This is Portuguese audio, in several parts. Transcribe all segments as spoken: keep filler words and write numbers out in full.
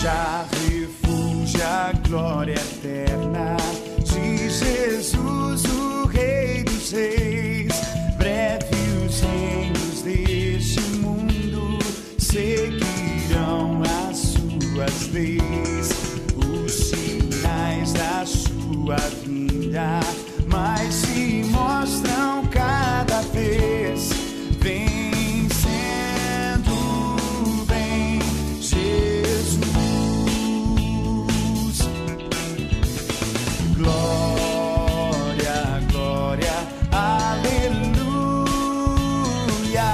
já refúgio a glória eterna de Jesus, o Rei dos Reis. Breve os reinos deste mundo seguirão as suas leis, os sinais da sua vinda mas se mostram cada vez. Vencendo bem Jesus. Glória, glória, aleluia.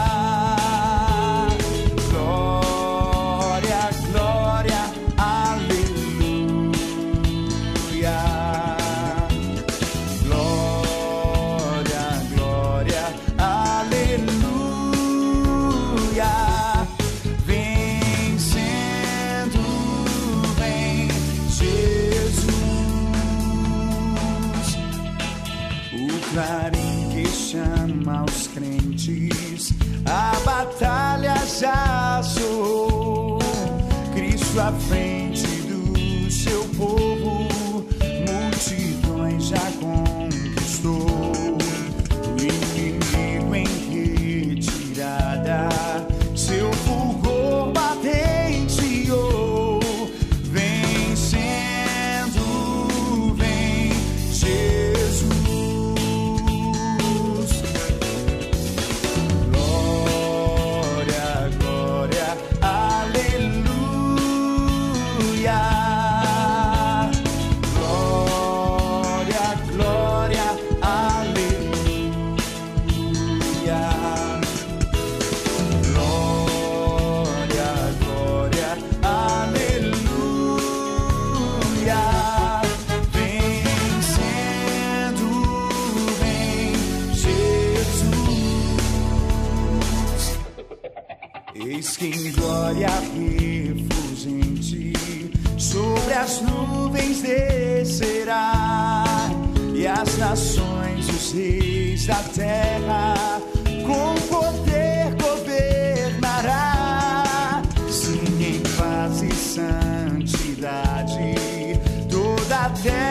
Glória, glória, aleluia. Glória, glória, aleluia. Vencendo bem Jesus. O clarim que chama os crentes, a batalha já soou. Cristo à frente do seu povo, multidões já conquistou. O inimigo em retirada, seu fulgor patenteou. Vencendo vem Jesus. Glória, glória, aleluia. Glória, glória, aleluia. Glória, glória, aleluia. Vencendo vem Jesus. Eis que em glória refulgente sobre as nuvens descerá, e as nações, os reis da terra, com poder governará. Sim, em paz e santidade, toda a terra